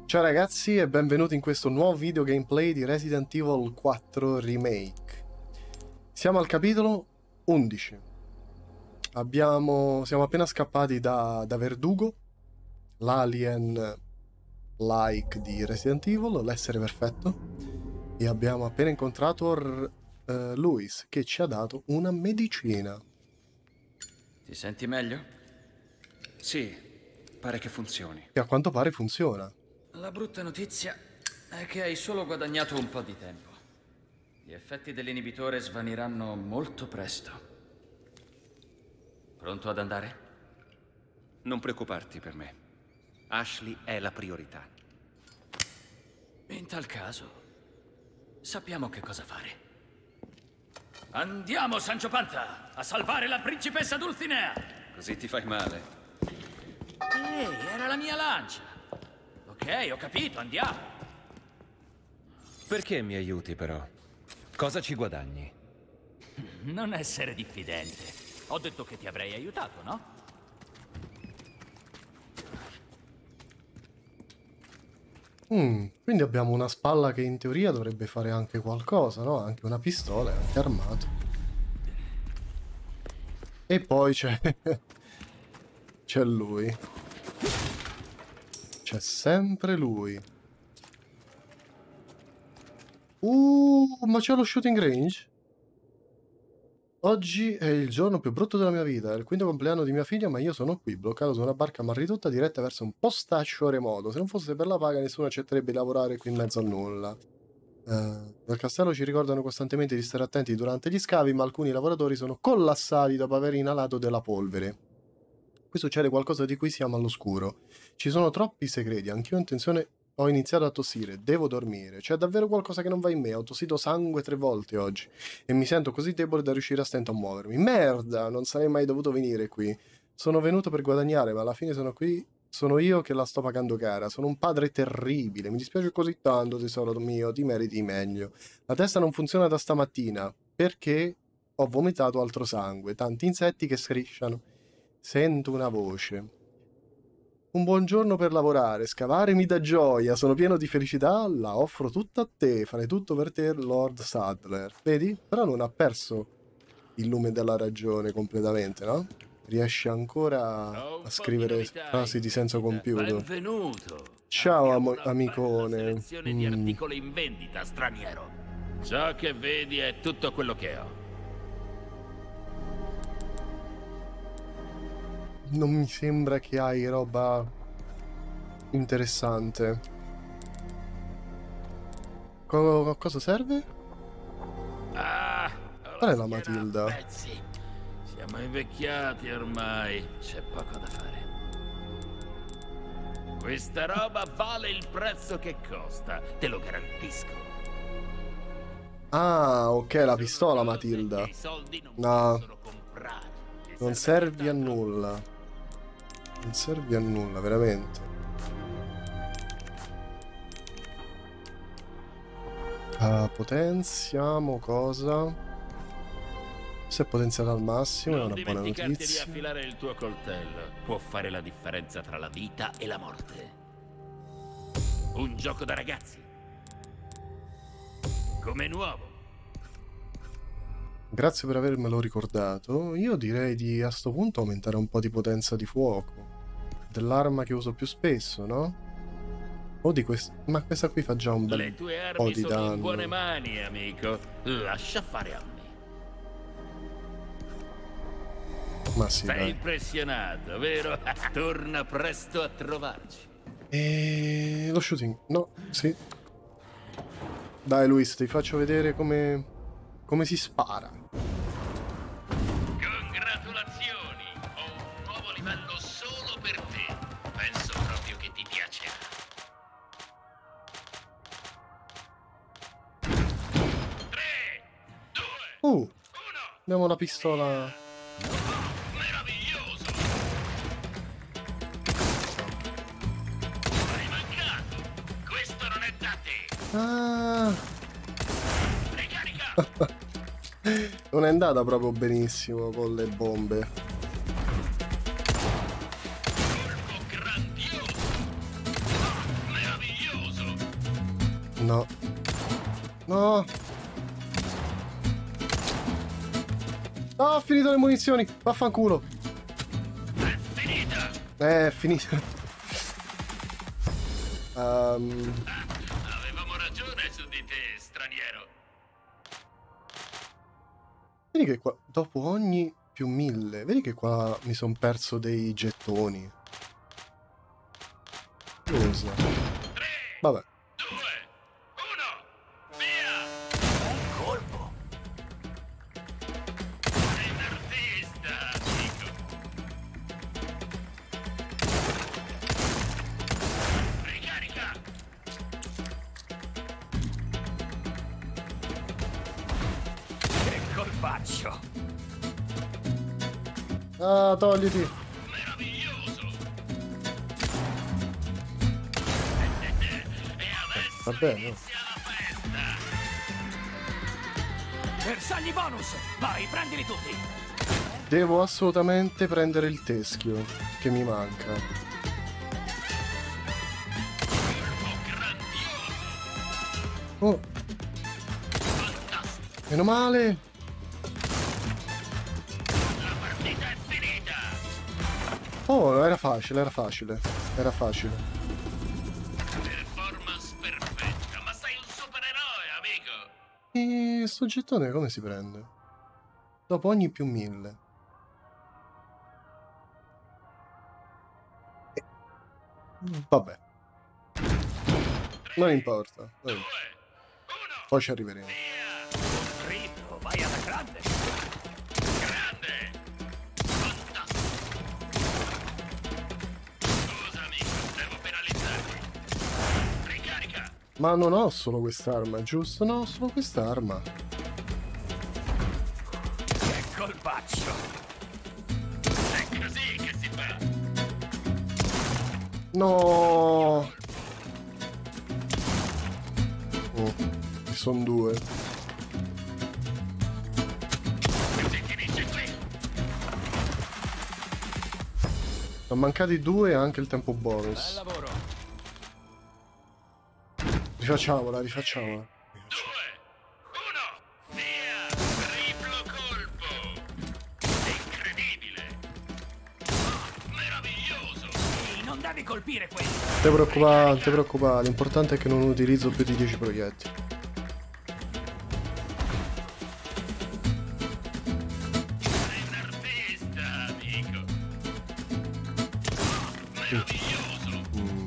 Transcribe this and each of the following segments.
Ciao ragazzi e benvenuti in questo nuovo video gameplay di Resident Evil 4 Remake. Siamo al capitolo 11. Siamo appena scappati da Verdugo, l'alien-like di Resident Evil, l'essere perfetto, e abbiamo appena incontrato Luis, che ci ha dato una medicina. Ti senti meglio? Sì, pare che funzioni. E a quanto pare funziona. La brutta notizia è che hai solo guadagnato un po' di tempo. Gli effetti dell'inibitore svaniranno molto presto. Pronto ad andare? Non preoccuparti per me. Ashley è la priorità. In tal caso, sappiamo che cosa fare. Andiamo, Sancho Panza, a salvare la principessa Dulcinea! Così ti fai male. Ehi, era la mia lancia! Ok, ho capito, andiamo! Perché mi aiuti, però? Cosa ci guadagni? Non essere diffidente. Ho detto che ti avrei aiutato, no? Quindi abbiamo una spalla che in teoria dovrebbe fare anche qualcosa, no? Anche una pistola, è anche armato. E poi c'è... c'è lui. C'è sempre lui. Ma c'è lo shooting range? Oggi è il giorno più brutto della mia vita, è il quinto compleanno di mia figlia, ma io sono qui, bloccato su una barca malridotta diretta verso un postaccio remoto. Se non fosse per la paga nessuno accetterebbe di lavorare qui in mezzo a nulla. Dal castello ci ricordano costantemente di stare attenti durante gli scavi, ma alcuni lavoratori sono collassati dopo aver inalato della polvere. Qui succede qualcosa di cui siamo all'oscuro. Ci sono troppi segreti, anch'io ho iniziato a tossire, devo dormire. C'è davvero qualcosa che non va in me, ho tossito sangue 3 volte oggi e mi sento così debole da riuscire a stento a muovermi. Merda, non sarei mai dovuto venire qui. Sono venuto per guadagnare, ma alla fine sono qui, sono io che la sto pagando cara. Sono un padre terribile, mi dispiace così tanto, tesoro mio, ti meriti meglio. La testa non funziona da stamattina, perché ho vomitato altro sangue, tanti insetti che strisciano. Sento una voce. Un buon giorno per lavorare, scavare mi dà gioia, sono pieno di felicità, la offro tutta a te, farei tutto per te, Lord Sadler. Vedi? Però non ha perso il lume della ragione completamente, no? Riesce ancora a scrivere frasi di senso compiuto. Benvenuto. Ciao amicone. Selezione di articoli in vendita, straniero. Ciò che vedi è tutto quello che ho. Non mi sembra che hai roba interessante. Cosa serve? Qual è la Matilda? Pezzi. Siamo invecchiati ormai, c'è poco da fare. Questa roba vale il prezzo che costa, te lo garantisco. Ah, ok, la pistola Matilda. No, non servi a nulla. Non servi a nulla, veramente. Potenziamo cosa? Se è potenziato al massimo è una buona Non dimenticarti di notizia. affilare il tuo coltello. Può fare la differenza tra la vita e la morte. Un gioco da ragazzi. Come nuovo. Grazie per avermelo ricordato. Io direi di a sto punto aumentare un po' di potenza di fuoco. Dell'arma che uso più spesso, no? O di questa... Ma questa qui fa già un bel Le tue po' armi di sono danno. in buone mani, amico. Lascia fare a me. Ma sì, Sei dai. impressionato, vero? Torna presto a trovarci. E... lo shooting? No, sì. Dai Luis, ti faccio vedere come si spara. Congratulazioni! Ho un nuovo livello solo per te. Penso proprio che ti piacerà. 3, 2, 1. Abbiamo una pistola. Meraviglioso! Hai mancato! Questo non è da te! Ah, Ricarica! non è andata proprio benissimo con le bombe. Colpo grandioso! Meraviglioso! No. No. No, ho finito le munizioni. Vaffanculo. È finita. Avevamo ragione su di te, straniero. Vedi che qua, dopo ogni più 1000, vedi che qua mi sono perso dei gettoni. Cosa? Vabbè. 2, 1, via! Colpo! Sei un artista, amico. Ricarica! Che colpaccio! Ah, togliti. Meraviglioso! E adesso Va bene. inizia la festa! Bersagli bonus! Vai, prendili tutti! Devo assolutamente prendere il teschio che mi manca. Oh. Meno male. La partita è finita! Oh, era facile, era facile. Era facile. Performance perfetta, ma sei un supereroe, amico! E sto gettone come si prende? Dopo ogni più 1000. Vabbè. Non importa. Due, uno, Poi ci arriveremo. via! Ritmo, vai alla grande! Grande! Fantastico! Scusa, amico, devo penalizzarti. Ricarica! Ma non ho solo quest'arma, giusto? No, ho solo quest'arma. Che colpaccio! È così che si fa! No. Oh, ci sono due. Si finisce qui! Sono mancati due e anche il tempo Bel bonus. lavoro! Rifacciamola, rifacciamola. 2, 1, via! Triplo colpo! Incredibile! Meraviglioso! Ehi, non devi colpire questo! Non ti preoccupare, non ti preoccupare. L'importante è che non utilizzo più di 10 proiettili. Sei un artista, amico! Meraviglioso!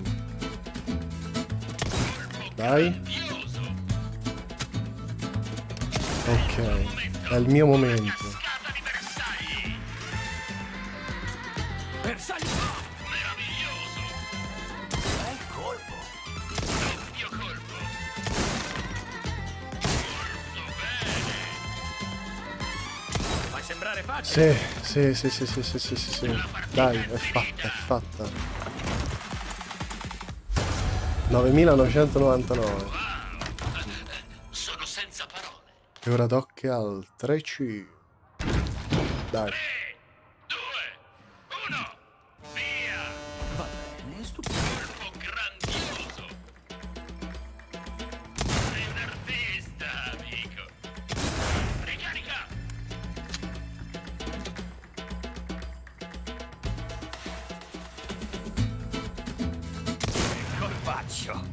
Dai. Grandioso! Ok. È il mio momento. Cascata di bersagli! Bersagli! Meraviglioso! Bel colpo! Doppio colpo! Molto bene! Fai sembrare facile! Sì. Dai, è fatta, è fatta. 9999. Sono senza parole! E ora tocca al 3C. Dai. 3, 2, 1, via! Va bene, stupido! Colpo grandioso! Sei un artista, amico! Ricarica! Che colpaccio!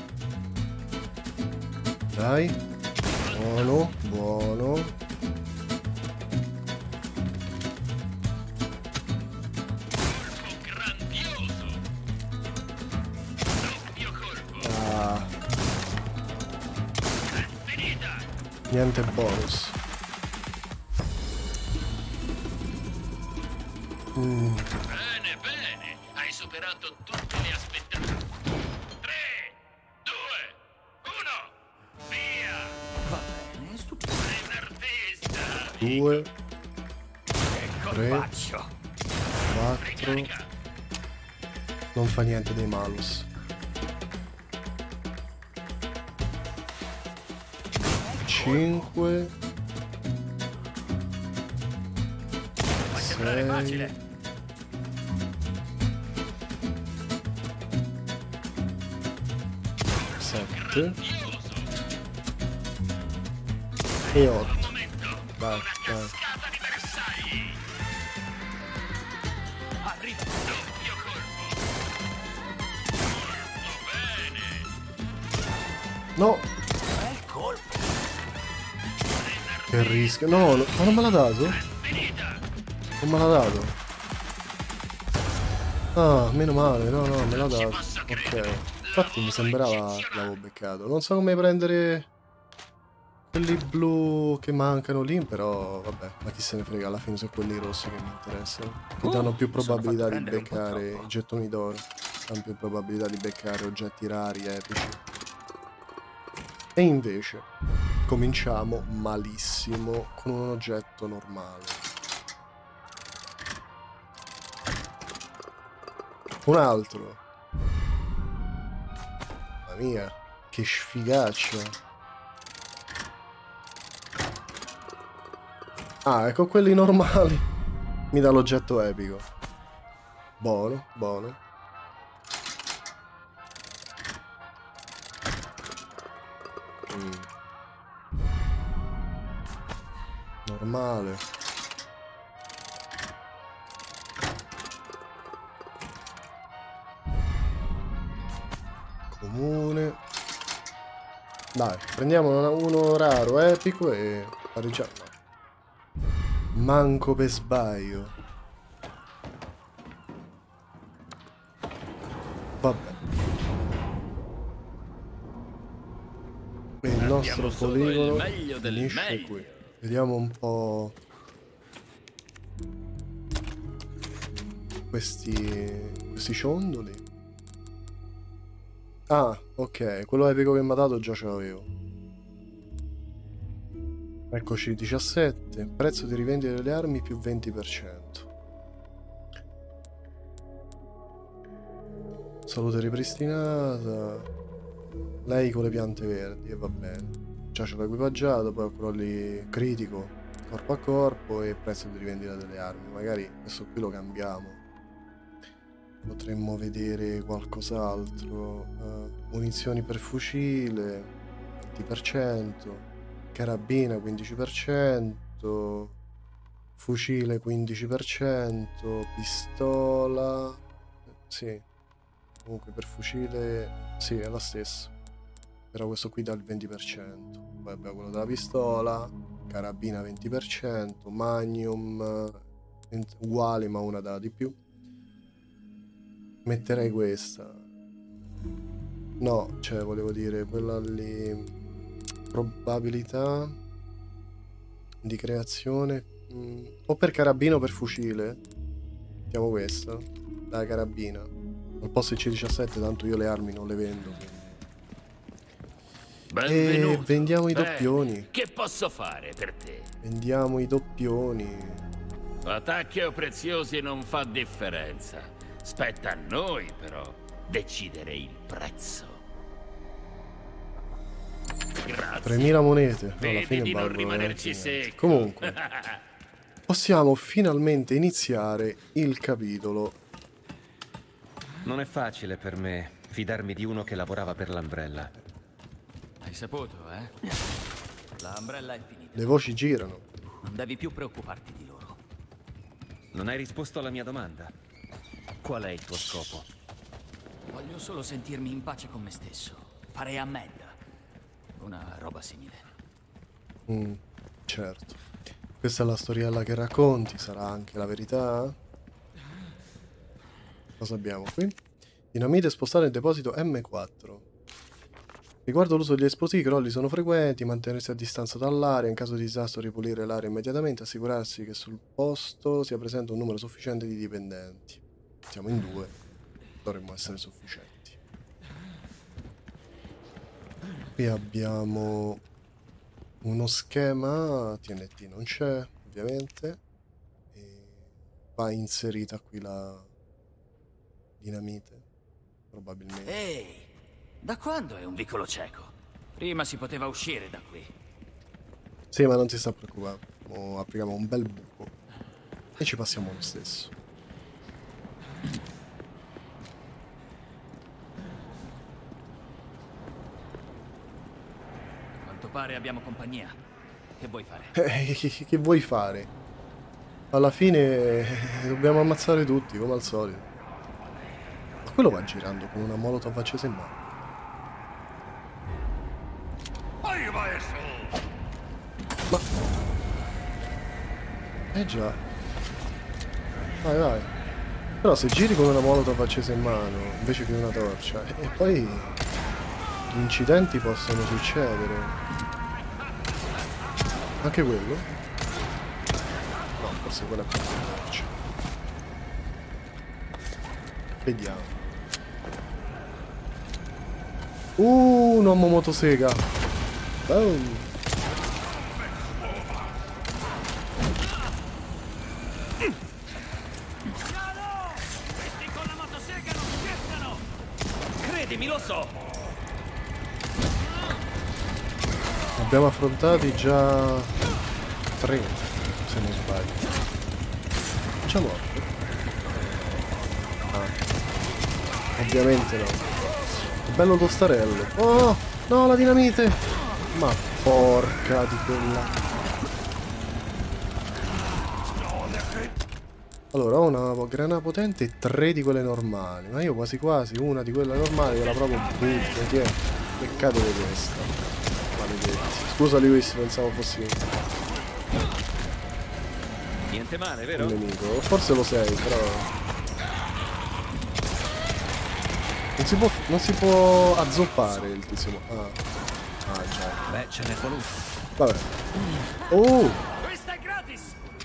Dai. Buono, buono. Colpo grandioso! Doppio colpo! Ah, È finita! niente bonus. Bene, bene! Hai superato tutte le aspettative! 3, 2, 1, via! Va bene, stupido! Sei un artista! 2, Che colpaccio! 4. Ricarica! Non fa niente dei malus. 5. Fai sembrare 6. facile! 7. Grandioso! E 8. Dai, dai. Arriva. Doppio colpo. No! Bel colpo. Che rischio. No, ma non me l'ha dato? Non me l'ha dato. Ah, meno male. No, no, me l'ha dato. Ok. Infatti mi sembrava che l'avevo beccato. Non so come prendere quelli blu che mancano lì, però vabbè, ma chi se ne frega, alla fine sono quelli rossi che mi interessano. Che danno più probabilità di beccare i gettoni d'oro. Danno più probabilità di beccare oggetti rari, epici. E invece cominciamo malissimo con un oggetto normale. Un altro. Mamma mia, che sfigaccia. Ah, ecco, quelli normali. Mi dà l'oggetto epico. Buono, buono. Normale. Comune. Dai, prendiamo uno raro, epico e pareggiamo. Manco per sbaglio. Vabbè. E il nostro poligono finisce qui. Vediamo un po' questi ciondoli. Ah, ok, quello epico che mi ha dato già ce l'avevo. Eccoci, 17. Prezzo di rivendita delle armi più 20%. Salute ripristinata. Lei con le piante verdi, e va bene. Già ce l'ho equipaggiato, poi ho quello lì critico, corpo a corpo, e prezzo di rivendita delle armi. Magari questo qui lo cambiamo. Potremmo vedere qualcos'altro. Munizioni per fucile, 20%. Carabina 15%. Fucile 15%. Pistola. Sì. Comunque per fucile sì, è la stessa. Però questo qui dà il 20%. Poi abbiamo quello della pistola. Carabina 20%. Magnum uguale, ma una da di più. Metterei questa. No, cioè volevo dire quella lì. Probabilità di creazione. O per carabina o per fucile. Mettiamo questa. La carabina. Al posto di C17, tanto io le armi non le vendo. Benvenuto. E vendiamo i Bene, doppioni. Che posso fare per te? Vendiamo i doppioni. Attacchi o preziosi non fa differenza. Spetta a noi, però, decidere il prezzo. Grazie. 3000 monete. No, alla Vedi fine di non valgono rimanerci veramente niente. secco. Comunque, possiamo finalmente iniziare il capitolo. Non è facile per me fidarmi di uno che lavorava per l'Umbrella. Hai saputo, eh? La Umbrella è finita. Le voci girano. Non devi più preoccuparti di loro. Non hai risposto alla mia domanda. Qual è il tuo scopo? Voglio solo sentirmi in pace con me stesso. Fare ammenda. Una roba simile. Certo. Questa è la storiella che racconti, sarà anche la verità? Cosa abbiamo qui? Dinamite spostare nel deposito M4. Riguardo l'uso degli esplosivi, i crolli sono frequenti, mantenersi a distanza dall'area, in caso di disastro ripulire l'area immediatamente, assicurarsi che sul posto sia presente un numero sufficiente di dipendenti. Siamo in 2, dovremmo essere sufficienti. Qui abbiamo uno schema, TNT non c'è ovviamente, e va inserita qui la dinamite, probabilmente. Ehi, da quando è un vicolo cieco? Prima si poteva uscire da qui. Sì, ma non si sta preoccupando, apriamo un bel buco e ci passiamo lo stesso. A quanto pare abbiamo compagnia. Che vuoi fare? Che vuoi fare? Alla fine dobbiamo ammazzare tutti, come al solito. Ma quello va girando con una molotov accesa in mano. Ma... già. Vai, vai. Però se giri con una molotov accesa in mano, invece che una torcia, e poi... gli incidenti possono succedere. Anche quello? No, forse quella è più veloce. Vediamo. Un uomo motosega. Boom. Questi con la motosega non scherzano! Credimi, lo so! Abbiamo affrontati già 3, se non sbaglio. Già morto? Ah. Ovviamente no. Che bello tostarello. Oh, no, la dinamite! Ma porca di quella. Allora, ho una grana potente e 3 di quelle normali. Ma io quasi quasi una di quelle normali gliela proprio butto. Che è? Peccato di questa. Maledetti. Scusa Lewis, pensavo fossi Niente male, vero? un nemico. Forse lo sei, però... Non si può azzoppare il tizio. Ah già. Beh, ce n'è voluto. Vabbè. Oh! Questa è gratis!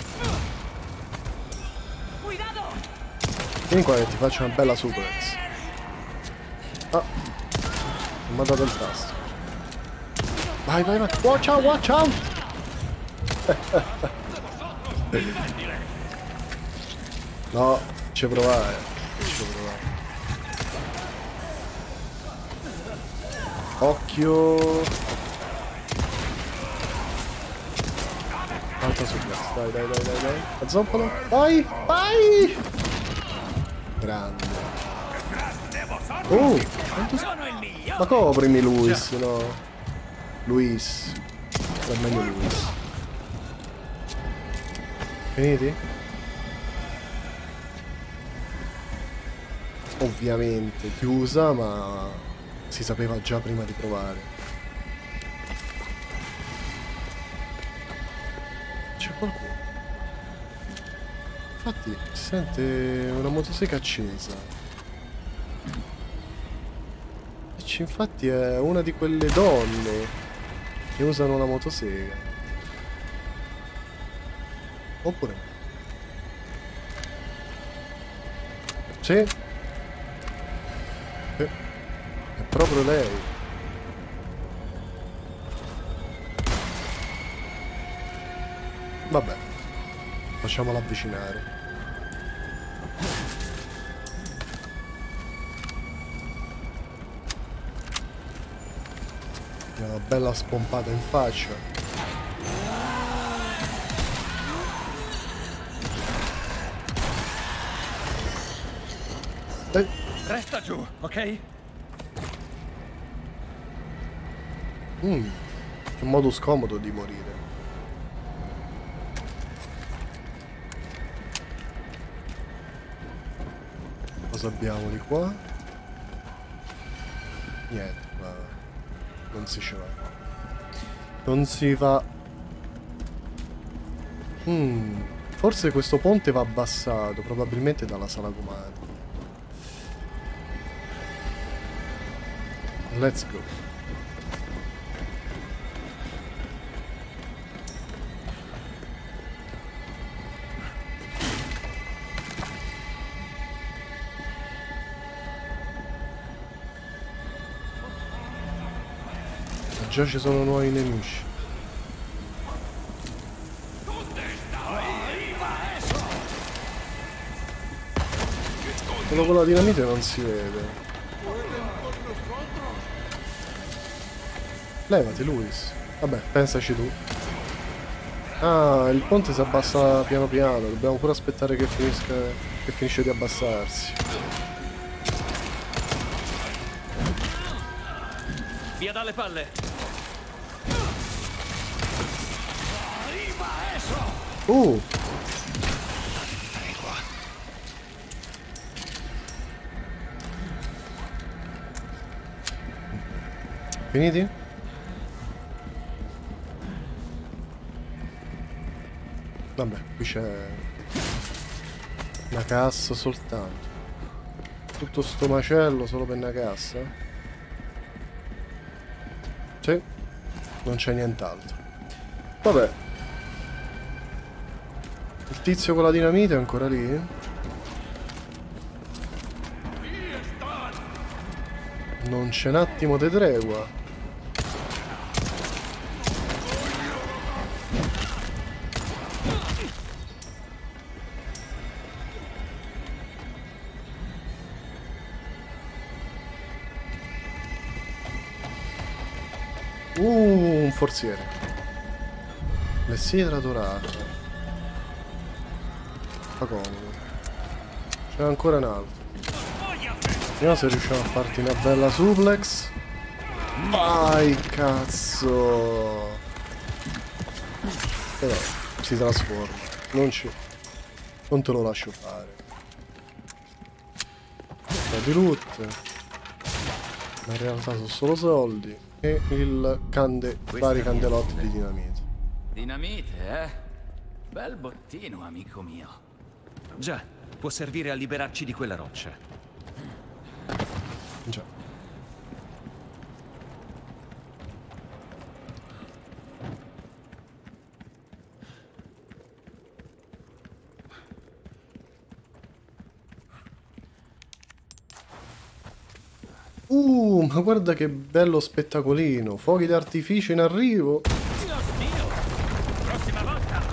Guidado! Vieni qua che ti faccio una bella suplex. Ah! Mi ha dato il tasto. Vai, vai, vai! Watch out, watch out! No, ci provare. Ci provare. Occhio! Altra suplex. Dai, dai, dai, dai, dai. Azzoppalo. Vai, vai! Grande. Oh! Sono il migliore! Ma coprimi Luis, no? Luis. È meglio Luis. Finiti? Ovviamente chiusa, ma si sapeva già prima di provare. C'è qualcuno. Infatti si sente una motosega accesa. E infatti è una di quelle donne che usano la motosega. Oppure no? Sì. È proprio lei. Vabbè. Facciamola avvicinare. Una bella spompata in faccia. Resta giù, ok? Che modo scomodo di morire. Cosa abbiamo di qua? Niente, ma non si ci va. Non si va. Forse questo ponte va abbassato, probabilmente dalla sala comandi. Let's go. Già ci sono nuovi nemici. Quello con la dinamite non si vede. Levati, Luis. Vabbè, pensaci tu. Ah, il ponte si abbassa piano piano. Dobbiamo pure aspettare che finisca, che finisce di abbassarsi. Via dalle palle. Finiti? Vabbè, qui c'è una cassa soltanto. Tutto sto macello solo per una cassa? Sì, non c'è nient'altro. Vabbè. Il tizio con la dinamite è ancora lì? Non c'è un attimo di tregua. Un forziere. Lessidra dorata. Fa comodo. C'è ancora un altro. Vediamo se riusciamo a farti una bella suplex. Vai, cazzo. E no, si trasforma. Non te lo lascio fare. Di loot. Ma in realtà sono solo soldi. E vari candelotti di dinamite. Dinamite, eh? Bel bottino, amico mio. Già, può servire a liberarci di quella roccia. Già. Ma guarda che bello spettacolino. Fuochi d'artificio in arrivo. Dio mio! Prossima volta,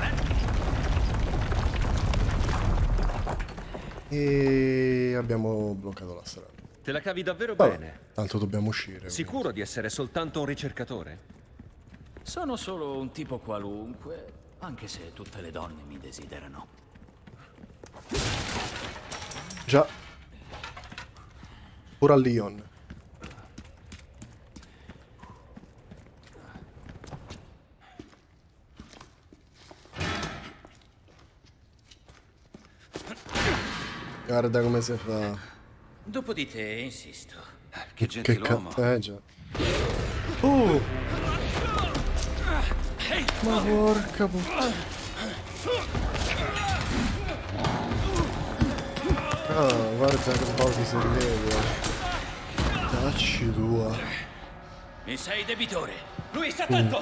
E abbiamo bloccato la strada. Te la cavi davvero Vabbè, bene. tanto dobbiamo uscire. Sicuro di essere soltanto un ricercatore? Sono solo un tipo qualunque, anche se tutte le donne mi desiderano. Già. Pure a Lyon. Guarda come si fa. Dopo di te, insisto. Che Che gentiluomo. già. Ma porca puttana. Ah, guarda che pochi si rivede. Cacci tua. Mi sei debitore. Luis, attento!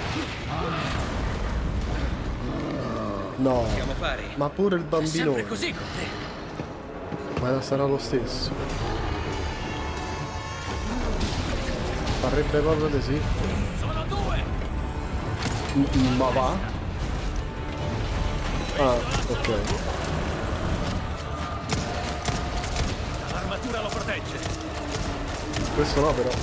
No. Siamo pari. Ma pure il È bambino. sempre così con te. Ma sarà lo stesso. Parrebbe proprio di sì. Sono due! Ma va? Ah, ok. L'armatura lo protegge. Questo no però.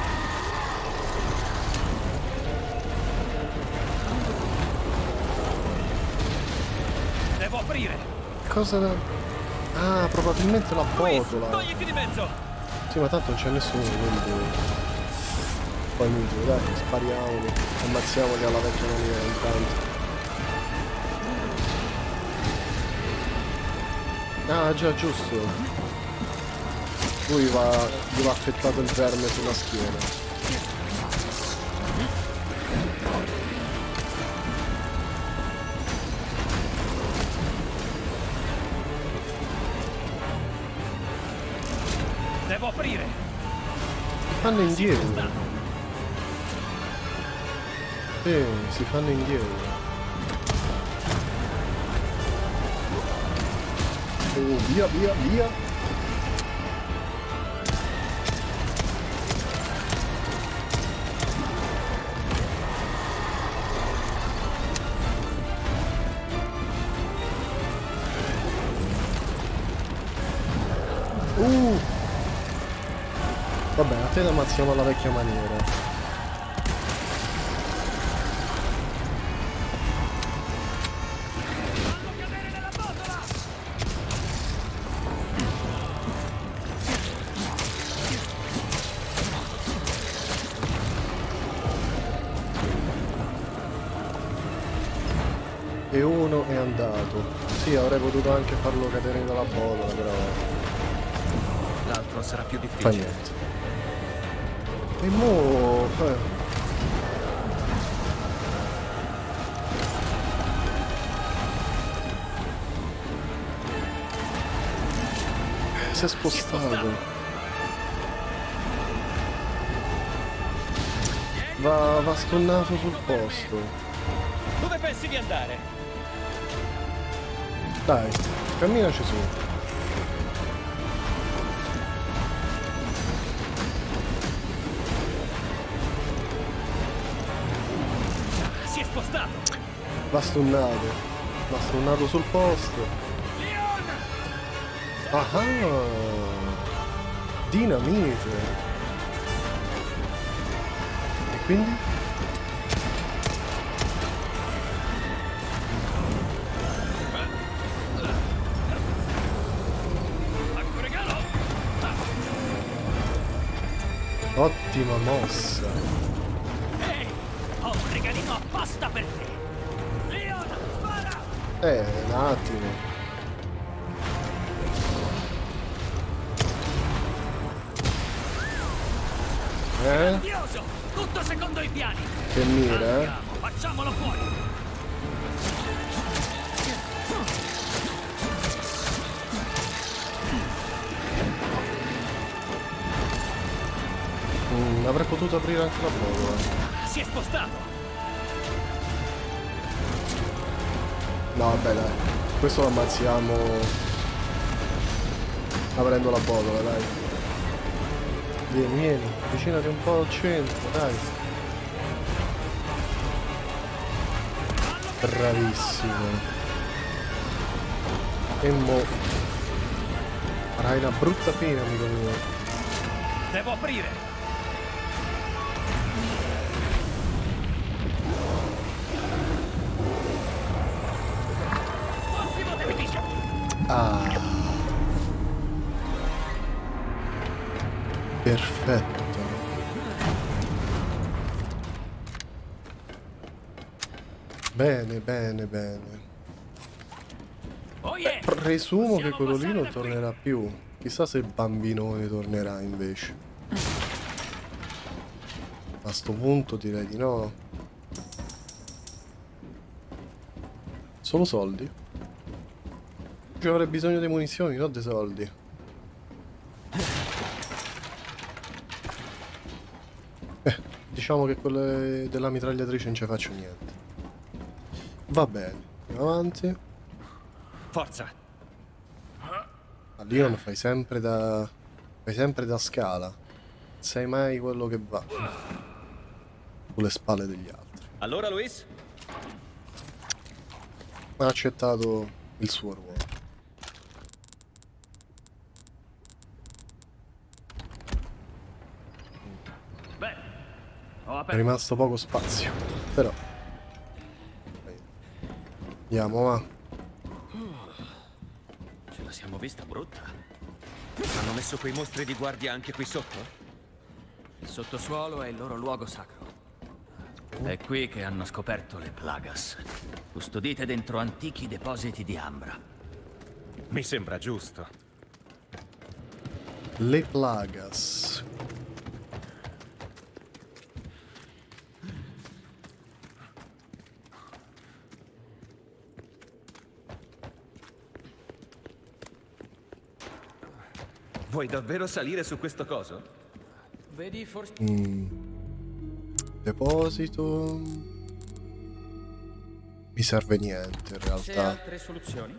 Devo aprire. Cosa... Ah, probabilmente la Luis, botola. togliti di mezzo! Sì, ma tanto non c'è nessuno, quindi... Poi inutile, dai, spariamoli. Ammazziamoli alla vecchia maniera intanto. Ah, già, giusto. Lui gli va affettato il verme sulla schiena. Devo aprire! Si fanno indietro. Sì, si fanno indietro. Oh, via, via, via. Vabbè, a te la ammazziamo alla vecchia maniera. E uno è andato. Sì, avrei potuto anche farlo cadere dalla botola, però L'altro sarà più fa difficile. niente. E mo... Si è spostato. Va stunnato sul posto. Dove pensi di andare? Dai, camminaci su. Si è spostato. Va stunnato. Va stunnato sul posto. Ah, dinamite. E quindi? Ottima mossa. Ehi, ho un regalino apposta per te. Leon, spara! Un attimo. Grandioso! Tutto secondo i piani. Che mira, Andiamo, facciamolo fuori. Avrei potuto aprire anche la botola. Si è spostato. No, vabbè, dai. Questo lo ammazziamo aprendo la botola, dai. Vieni, avvicinati un po' al centro, dai. Bravissimo. E mo farai una brutta fine, amico mio. Devo aprire. Ottimo tecnico. Ah. Perfetto. Bene, bene, bene. Oh yeah. Presumo che Possiamo quello lì passare non da qui. tornerà più. Chissà se il bambinone tornerà invece. A sto punto direi di no. Solo soldi? Ci avrei bisogno di munizioni, non dei soldi. Diciamo che quelle della mitragliatrice non ci faccio niente. Va bene, andiamo avanti. Forza! A Leon fai sempre da scala. Non sei mai quello che va sulle spalle degli altri. Allora, Luis? Ha accettato il suo ruolo. Beh, ho È aperto. rimasto poco spazio, però andiamo, va. Ce la siamo vista brutta. Hanno messo quei mostri di guardia anche qui sotto? Il sottosuolo è il loro luogo sacro. È qui che hanno scoperto le Plagas, custodite dentro antichi depositi di ambra. Mi sembra giusto. Le Plagas. Vuoi davvero salire su questo coso? Vedi forse... Deposito. Mi serve niente in Se realtà. altre soluzioni?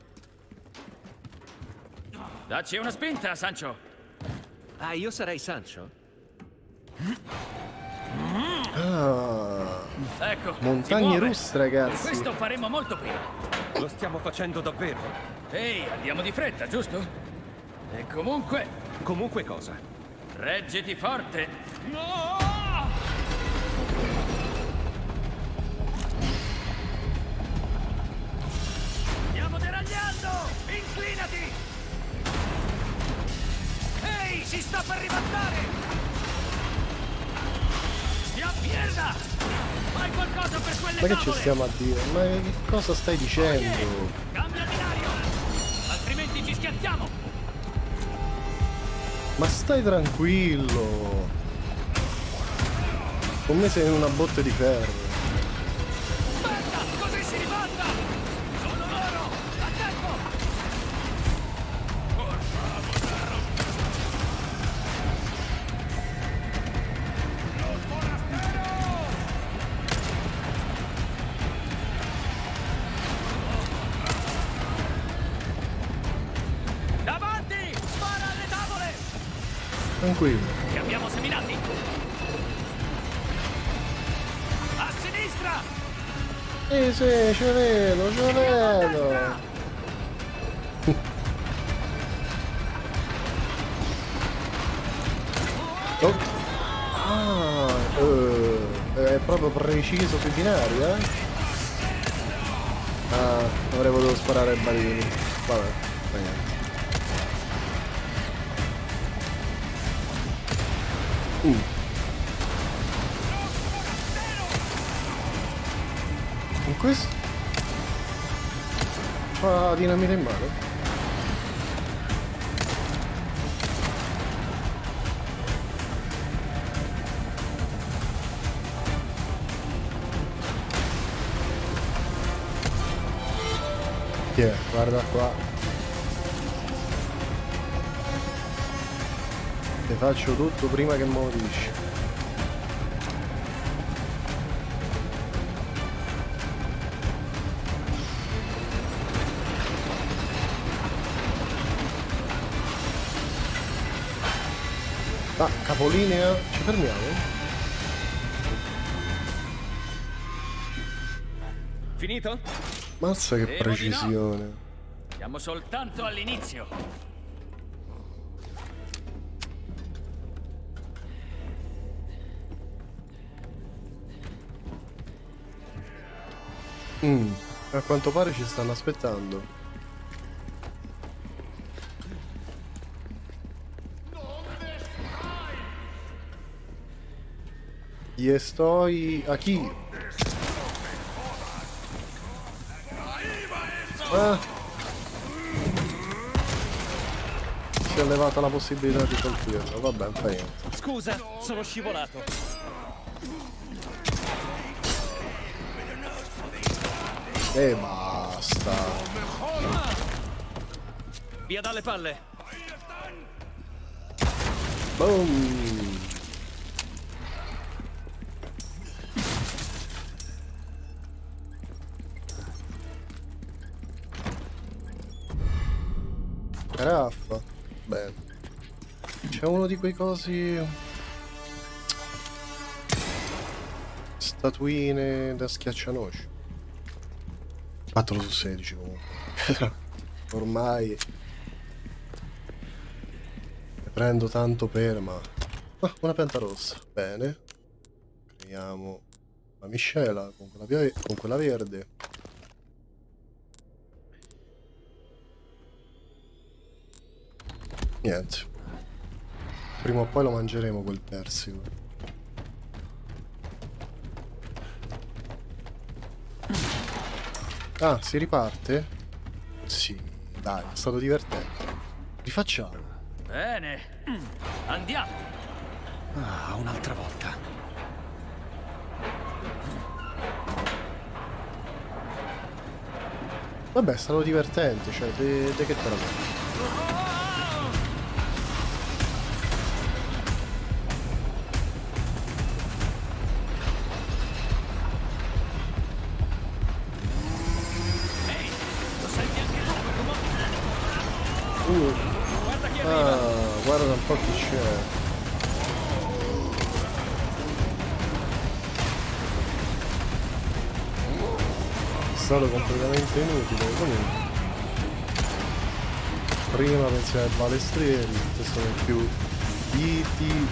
Dacci una spinta, Sancho! Ah, io sarei Sancho? Ah, Ecco, si montagne muove. russe, ragazzi. Questo faremo molto prima. Lo stiamo facendo davvero? Ehi, andiamo di fretta, giusto? E comunque, Comunque cosa? reggiti forte! Stiamo deragliando! Inclinati! Ehi, si sta per ribaltare! Stia a pierda! Fai qualcosa per quelle Ma che ci tavole! stiamo a dire? Ma che cosa stai dicendo? Cambia binario! Altrimenti ci schiantiamo! Ma stai tranquillo! Con me sei in una botte di ferro. Aspetta! Così si ribalta! Sono loro! A tempo! Davanti! Spara alle tavole! Tranquillo. Che abbiamo seminati! A sinistra! Sì, ce vedo, ce vedo. Oh. Ah, è proprio preciso sui binari, eh? Ah, avrei voluto sparare ai balini. Vabbè, fa niente. In questo? C'ha dinamite in mano? Guarda qua. Ti faccio tutto prima che morisci. Ah, capolinea, ci fermiamo? Finito? Mazza che Temo di no. precisione. Siamo soltanto all'inizio. A quanto pare ci stanno aspettando. Gli stoi a chi? Ah. Si è levata la possibilità di colpirlo. Vabbè, fa niente. Scusa, sono scivolato. E basta. Via dalle palle. Boom. Caraffa. Bene. C'è uno di quei cosi. Statuine da schiaccianoci. 4 su 16 comunque. Ormai ne prendo tanto per, ma... Ah, una pianta rossa. Bene. Creiamo una miscela con quella verde. Niente. Prima o poi lo mangeremo quel persico. Ah, si riparte? Sì, dai, è stato divertente. Rifacciamo. Bene. Andiamo. Ah, un'altra volta. Vabbè, è stato divertente, cioè, de che te la metti? Ehi, lo senti anche tu? Guarda chi arriva. Ah, guarda un po' chi c'è. È stato completamente inutile, comunque. Prima pensiamo ai balestrieri, adesso sono più diti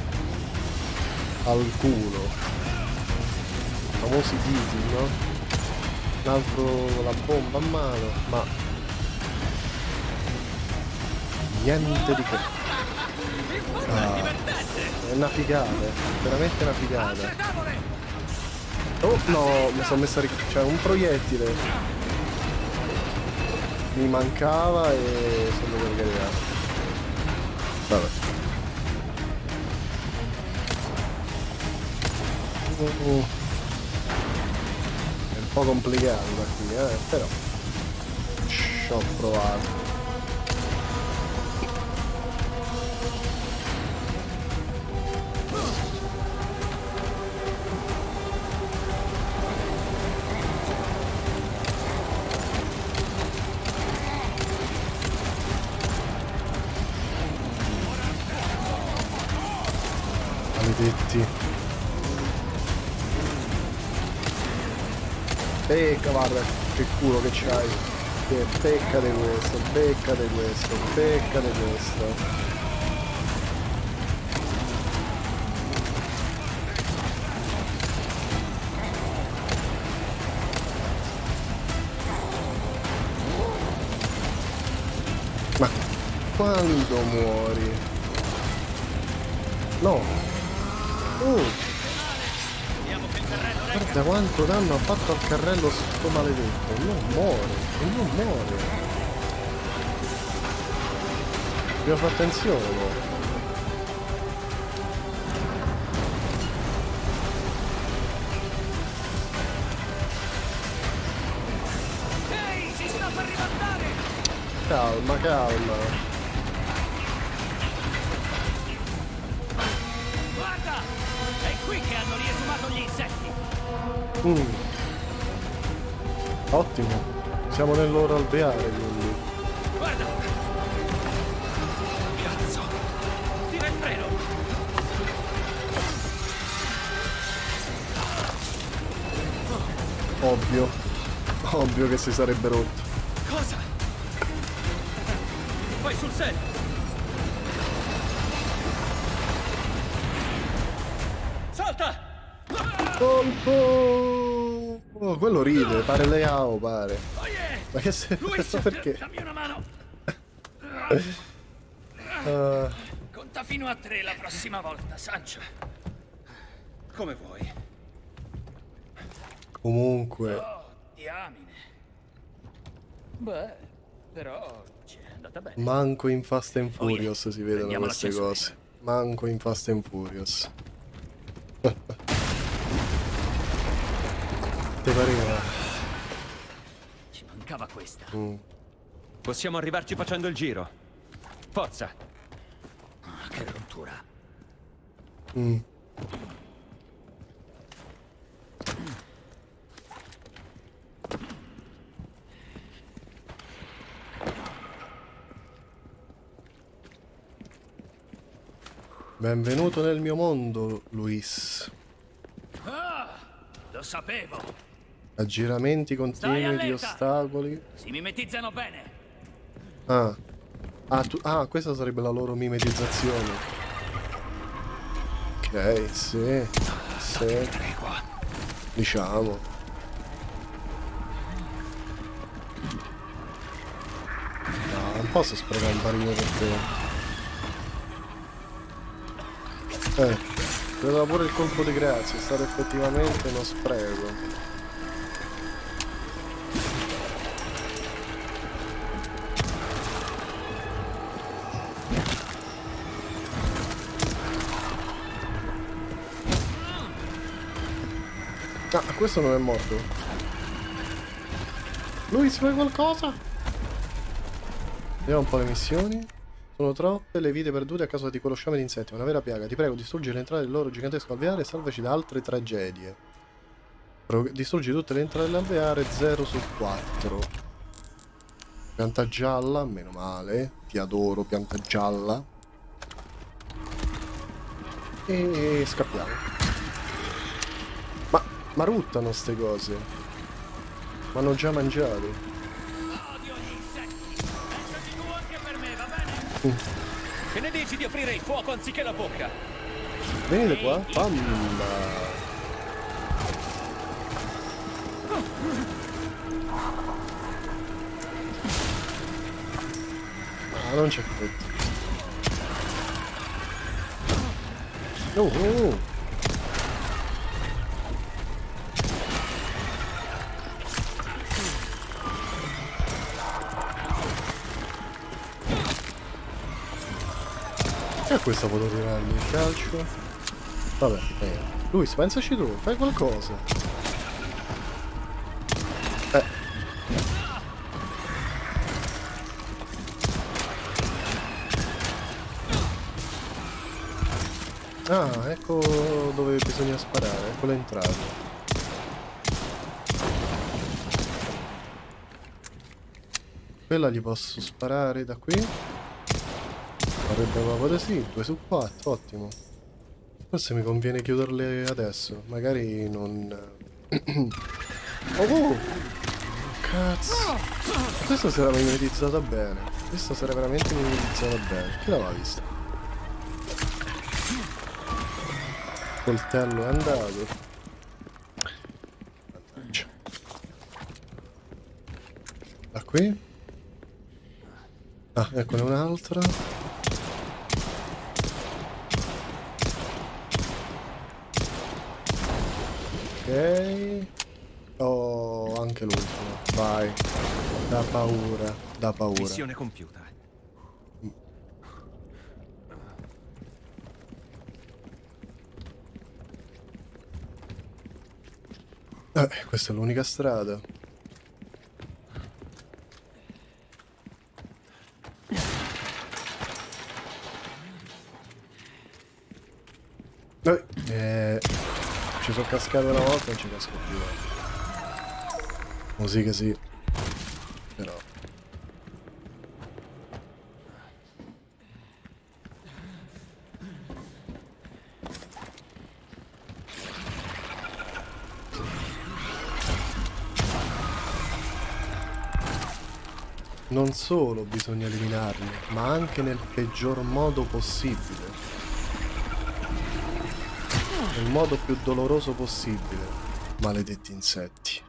al culo. I famosi diti, no? L'altro la bomba a mano, ma niente di che. Ah, è una figata, veramente una figata. Oh no, mi sono messa a cioè un proiettile mi mancava e sono dovuto ricaricare. Vabbè. È un po' complicato da qui, però ci ho provato. Maledetti. Becca, guarda che culo che c'hai. Becca di questo, becca di questo, becca di questo. Ma quando muori? No. Guarda quanto danno ha fatto al carrello sto maledetto. Non muore, non muore. Devo fare attenzione. Ehi, si sta per ribaltare! Calma, calma. Guarda! È qui che hanno riesumato gli insetti! Ottimo. Siamo nel loro alveare, quindi. Guarda! Cazzo! Tira il freno! Ovvio. Ovvio che si sarebbe rotto. Cosa? Vai sul serio! Salta! Colpo! Oh, quello ride, pare Leao, pare. Oh yeah! Ma che se... Luis, perché? dammi una mano! Conta fino a 3 la prossima volta, Sancho. Come vuoi. Comunque... Oh, diamine. Beh, però ci è andata bene. Manco in Fast and Oh, yeah. Furious si vedono Prendiamo queste l'ascensore. cose. Manco in Fast and Furious. Te pareva? Ci mancava questa. Possiamo arrivarci facendo il giro. Forza! Ah, che rottura. Benvenuto nel mio mondo, Luis. Ah, lo sapevo. Aggiramenti continui di allerta. ostacoli. Si mimetizzano bene. Questa sarebbe la loro mimetizzazione. Ok, sì. Sì. Diciamo. No, non posso sprecare un barino per te. Credo pure il colpo di grazia, è stato effettivamente uno spreco. Ah, questo non è morto. Luis, fai qualcosa? Vediamo un po' le missioni. Sono troppe le vite perdute a causa di quello sciame di insetti, una vera piaga. Ti prego, distruggi le entrate del loro gigantesco alveare e salvaci da altre tragedie. Distruggi tutte le entrate dell'alveare, 0 su 4. Pianta gialla, meno male. Ti adoro, pianta gialla. E scappiamo. Ma ruttano ste cose. Mi hanno già mangiato. Odio gli insetti. Pensaci tu anche per me, va bene? Che ne dici di aprire il fuoco anziché la bocca? Venite qua. Pam. Ah, non c'è fretta. Perché questo potevo tirargli il calcio? Vabbè, Luis, pensaci tu, fai qualcosa. Ah, ecco dove bisogna sparare, ecco l'entrata. Quella gli posso sparare da qui? Farebbe proprio da sì, 2 su 4, ottimo. Forse mi conviene chiuderle adesso, magari non... Oh! Cazzo! Questa sarà mimetizzata bene. Questa sarà veramente mimetizzata bene. Chi l'aveva vista? Coltello è andato. Mannaggia. Da qui? Ah, eccone un'altra. Ok. Oh, anche l'ultima. Vai. Da paura, da paura. Missione compiuta. Questa è l'unica strada. Ci sono cascato una volta e non ci casco più. Così che sì. Però. Non solo bisogna eliminarli, ma anche nel peggior modo possibile. Nel modo più doloroso possibile. Maledetti insetti.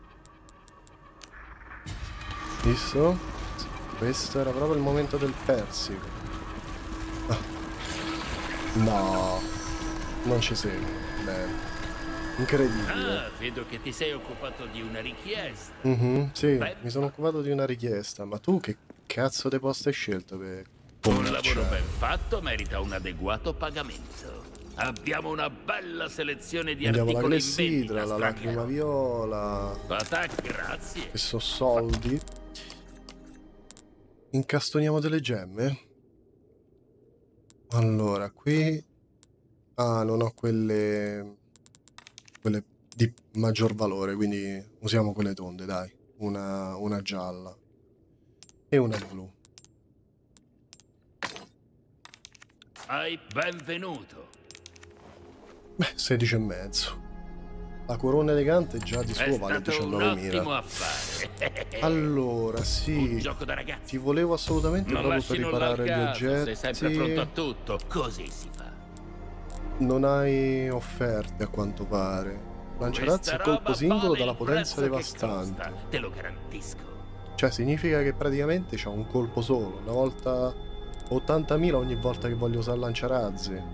Visto? Questo era proprio il momento del persico. Ah. No. Non ci sei. Bene. Incredibile. Ah, vedo che ti sei occupato di una richiesta. Sì, Beh, mi sono occupato di una richiesta. Ma tu che cazzo di posto hai scelto per un lavoro commerciare? ben fatto merita un adeguato pagamento. Abbiamo una bella selezione di Andiamo alla articoli in clessidra, vendita, la lacrima straniero. viola. Grazie. Che so soldi. Incastoniamo delle gemme. Allora, qui... Ah, non ho quelle di maggior valore, quindi usiamo quelle tonde, dai. Una gialla. E una blu. Hai benvenuto. Beh, 16,5. La corona elegante già di È suo vale stato un ottimo 19.000. affare. Allora, Un sì. gioco da ragazzi. Ti volevo assolutamente Non proprio lasci per nulla al riparare gli caso, sei sempre pronto a oggetti. tutto. Così si fa. Non hai offerte a quanto pare. Lanciarazzi Questa a colpo roba singolo vale dalla il potenza prezzo che devastante. costa, te lo garantisco. Cioè significa che praticamente c'ha un colpo solo. Una volta 80.000 ogni volta che voglio usare lanciarazzi.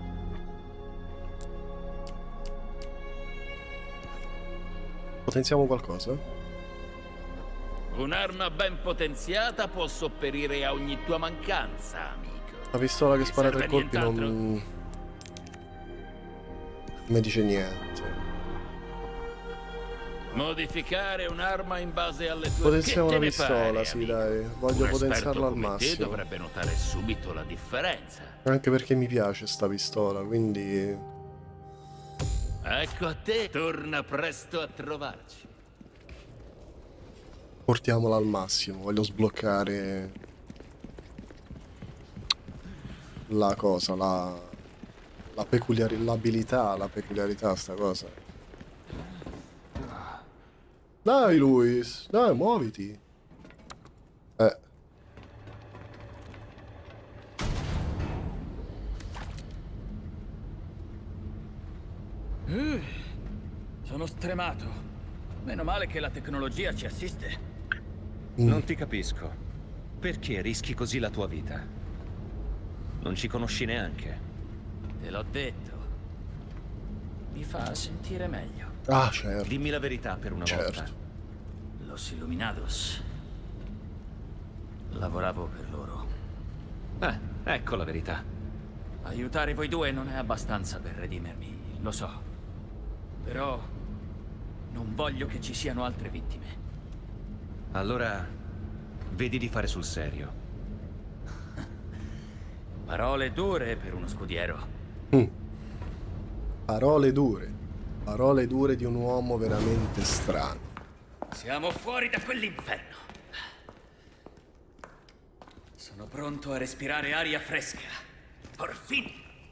Potenziamo qualcosa? Un'arma ben potenziata può sopperire a ogni tua mancanza, amico. La pistola che Ti spara tre serve colpi nient'altro? non mi dice niente. Modificare un'arma in base alle tue... Potenziamo Che una te ne pistola, pare, sì amico? dai. Voglio Un esperto potenziarla al come te massimo. dovrebbe notare subito la differenza. Anche perché mi piace sta pistola, quindi... Ecco a te, torna presto a trovarci. Portiamola al massimo, voglio sbloccare la cosa, la peculiarità, la peculiarità sta cosa. Dai Luis, dai muoviti. Sono stremato. Meno male che la tecnologia ci assiste. Non ti capisco. Perché rischi così la tua vita? Non ci conosci neanche. Te l'ho detto. Mi fa sentire meglio. Ah certo, Dimmi la verità per una certo. volta. Los Illuminados. Lavoravo per loro. Ecco la verità. Aiutare voi due non è abbastanza per redimermi, lo so. Però non voglio che ci siano altre vittime. Allora, vedi di fare sul serio. Parole dure per uno scudiero. Parole dure. Parole dure di un uomo veramente strano. Siamo fuori da quell'inferno. Sono pronto a respirare aria fresca. Orfin!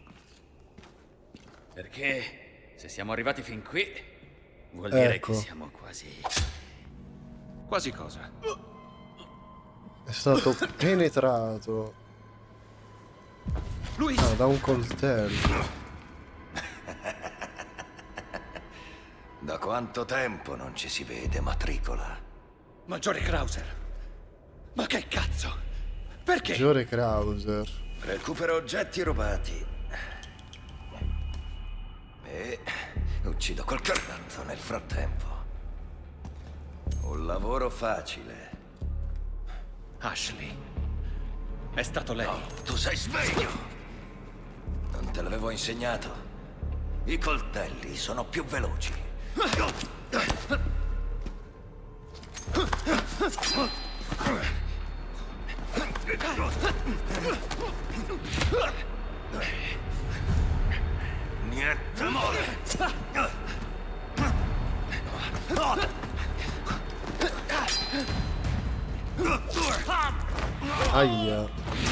Perché se siamo arrivati fin qui, vuol dire che siamo quasi... Quasi cosa? È stato penetrato. Da un coltello. Da quanto tempo non ci si vede, matricola? Maggiore Krauser! Ma che cazzo? Perché? Maggiore Krauser. Recupero oggetti rubati. E uccido quel carranzo nel frattempo. Un lavoro facile. Ashley. È stato lei. No, tu sei sveglio! Non te l'avevo insegnato. I coltelli sono più veloci. Niente male. Aia.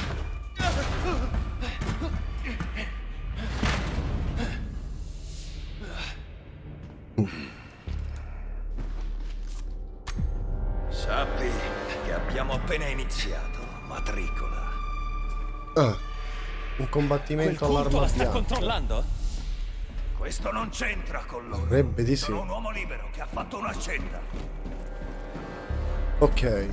Sappi che abbiamo appena iniziato, matricola. Un combattimento Quel punto all'arma la sta bianca. controllando? Questo non c'entra con loro. Vorrebbe di sì. Sono un uomo libero che ha fatto una scelta. Ok.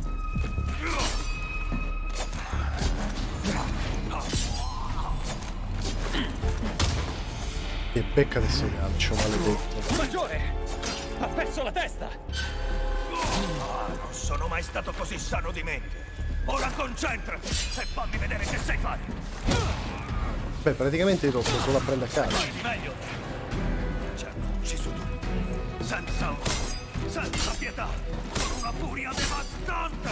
E becca adesso calcio, maledetto. Maggiore! Ha perso la testa! Non sono mai stato così sano di mente. Ora concentrati e fammi vedere che sai fare. Beh, praticamente io tocco solo a prendere a calcio. Di meglio. Ci hanno ucciso tutti. Senza onore, senza pietà. Con una furia devastante.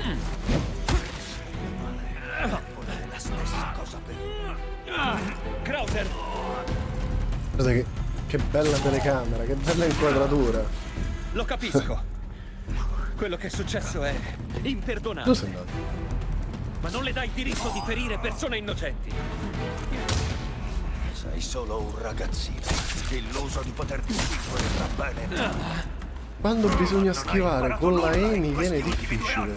Ma volere la stessa cosa per Krauser! Guarda che bella telecamera, che bella inquadratura. Lo capisco. Quello che è successo è Tu imperdonabile. sei andato. Ma non le dai il diritto di ferire persone innocenti. Sei solo un ragazzino, illuso di poter distinguere tra bene e male. Quando bisogna schivare con la E mi viene difficile.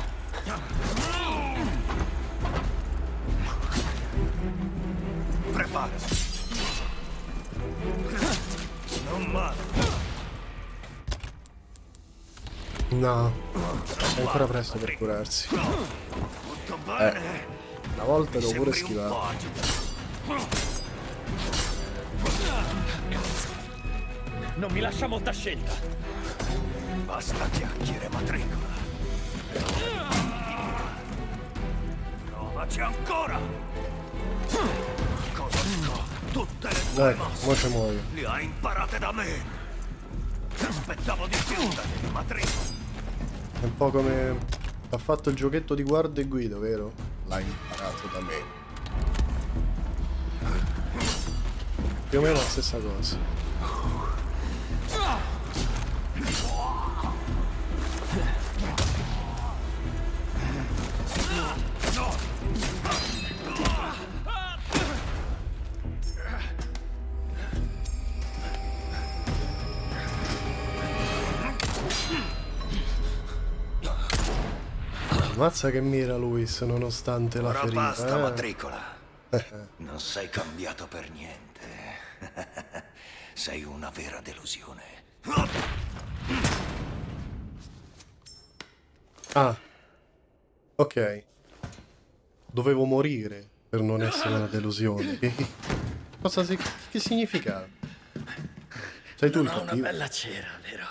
Preparati. Non male. No, è ancora presto per curarsi. Tutto bene? Una volta devo pure Sembri un po' schivare. agitato. Non mi lascia molta scelta. Basta chiacchiere, matricola. Provaci ancora. Conosco tutte le tue Ecco, mosse. mo ci muoio. Le hai imparate da me. Aspettavo di più da te, matricola. È un po' come... Ha fatto il giochetto di guarda e guida, vero? L'hai imparato da me. Più o meno la stessa cosa. Mazza che mira Luis nonostante la Ora ferita, basta, matricola. eh. Non sei cambiato per niente. Sei una vera delusione. Ah, ok. Dovevo morire per non essere una delusione. Che significa? Sei tu il Non ho una cattivo? bella cera, vero?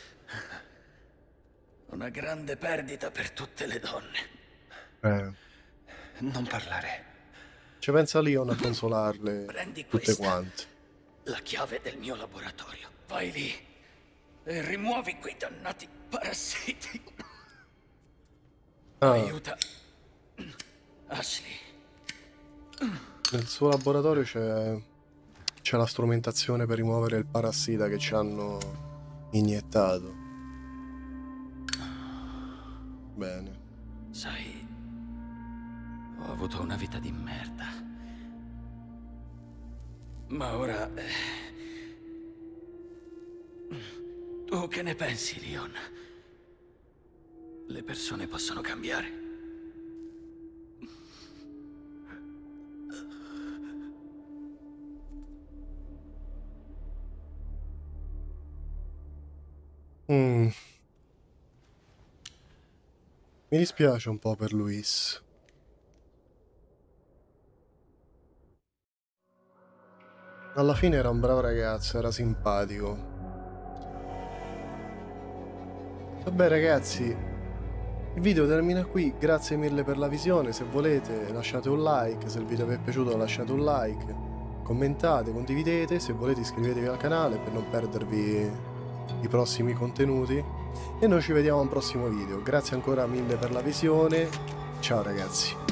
Una grande perdita per tutte le donne. Eh. Non parlare. Ci pensa Leon a consolarle Prendi tutte questa. quante. La chiave del mio laboratorio. Vai lì e rimuovi quei dannati parassiti. Aiuta Ashley. Nel suo laboratorio c'è la strumentazione per rimuovere il parassita che ci hanno iniettato. Bene. Sai, ho avuto una vita di merda. Ma ora... Tu che ne pensi, Leon? Le persone possono cambiare. Mi dispiace un po' per Luis. Alla fine era un bravo ragazzo, era simpatico. Vabbè ragazzi, il video termina qui, grazie mille per la visione, se volete lasciate un like, se il video vi è piaciuto lasciate un like, commentate, condividete, se volete iscrivetevi al canale per non perdervi i prossimi contenuti e noi ci vediamo a un prossimo video. Grazie ancora mille per la visione, ciao ragazzi.